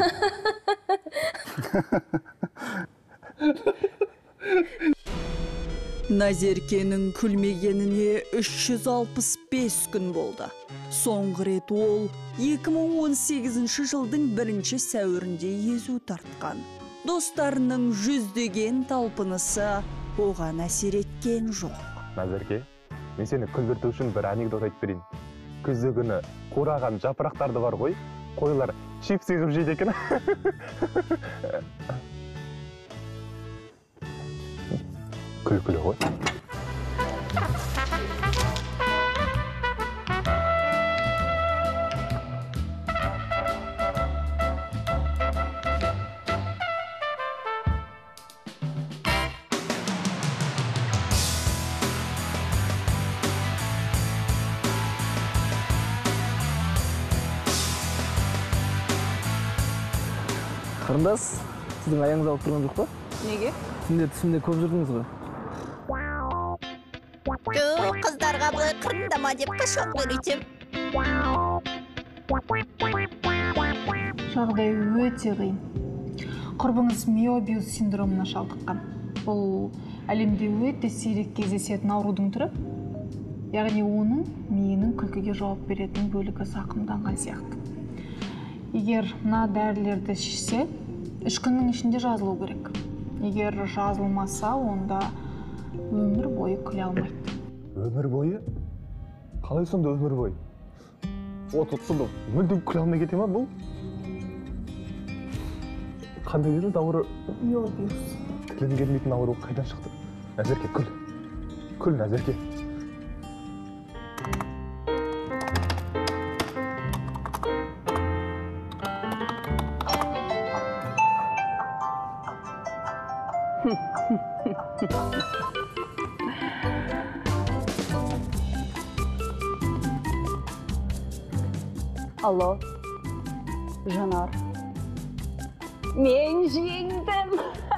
Назеркенің күлмегеніне 365 күн болды. Соңғы рет ол 2018 жылдың 1 сәуірінде езу тартқан. Достарының жүздеген талпынысы оған әсер еткен жоқ. Назерке, мен сені күлдірту үшін бір анекдот айтып берейін. Күзді күні қураған жапырақтарды бар ғой, қойлар чипс егіп жейді екен. Күлкілі ғой. Қарындас, сіздің аяңыз алып тұрған жоқ па? Неге? Түнде түсімде көп жүрдіңіз ғой. Қыздарға бұлай қырындама деп қашан үйретем. Жағдай өте қиын. Құрбыңыз Миобиус синдромына шалдыққан. Бұл әлемде өте сирек кездесетін аурудың түрі. Яғни оның миының күлкіге жауап беретін бөлігі зақымданған сияқты. Егер мына дәрілерді ішсе, 3 күннің ішінде жазылу керек. Егер жазылмаса, онда өмір бойы күле алмайды. Өмір бойы? Қалай сонда өмір бойы? Отұтсыды, мүлдем күле алмай кете ма бұл? Қандай дедіңіз ауру? Миобиус. Тілін келмейтін ауру қайдан шықты? Назерке, күл. Күл, Назерке. Алло, Жанар. Мен жеңдім.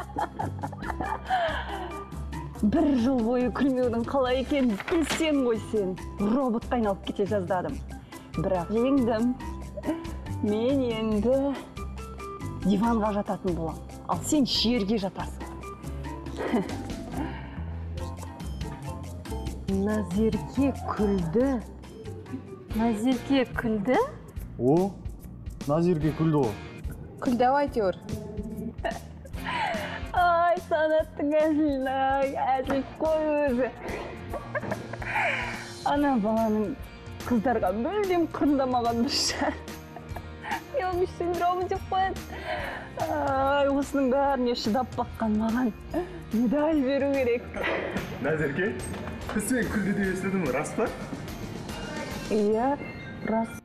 Бір жыл бойы күлмеудің қалай екенін білсең ғой сен. Роботқа айналып кете жаздадым. Бірақ жеңдім. Мен енді диванға жататын болам. Ал сен жерге жатарсың. Назерке күлді. Назерке күлді? О, Назерке күлді о. Күлді әйтеуір. Ай, санаттың әзіл қой өзі. Ана баланың қыздарға мүлдем қырындамаған дұршар. Миобиус синдромы деп қояды. Ай, осының бәріне шыдап баққан маған медаль беру керек. Назерке, сен күлді деп естідім, рас па? Иә, рас.